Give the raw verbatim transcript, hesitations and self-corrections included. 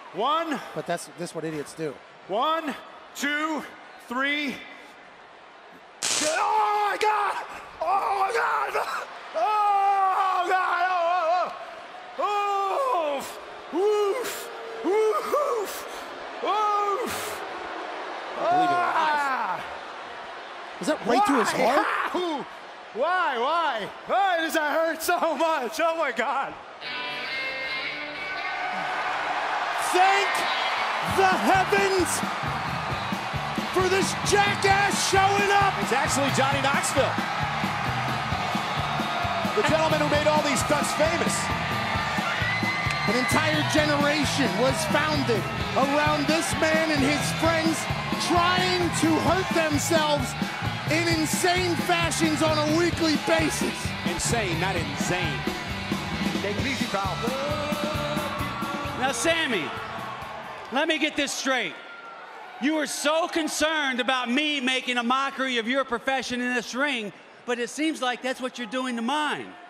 One. But that's this is what idiots do. One, two, three. Oh my God! Oh my God! Oh God! Oh, oh, oh. Oof! Oof! Oof! Ah! Was that right to his heart? How? Why? Why? Why does that hurt so much? Oh my God! Thank the heavens for this jackass showing up. It's actually Johnny Knoxville, the gentleman who made all these stunts famous. An entire generation was founded around this man and his friends trying to hurt themselves in insane fashions on a weekly basis. Insane, not insane. Take it easy, pal. Now, Sammy, let me get this straight. You were so concerned about me making a mockery of your profession in this ring, but it seems like that's what you're doing to mine.